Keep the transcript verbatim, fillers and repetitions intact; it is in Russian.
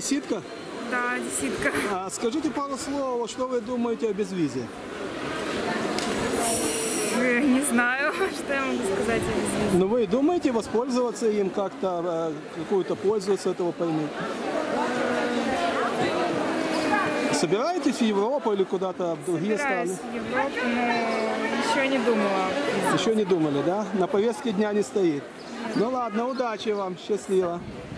одесситка? Да, одесситка. А скажите пару слов, что вы думаете о безвизе? Не знаю, что я могу сказать о безвизе. Ну вы думаете воспользоваться им как-то, какую-то пользу с этого поймать? Собираетесь в Европу или куда-то в другие Собираюсь страны? в Европу, но еще не думала. Еще не думали, да? На повестке дня не стоит. Ну ладно, удачи вам, счастливо.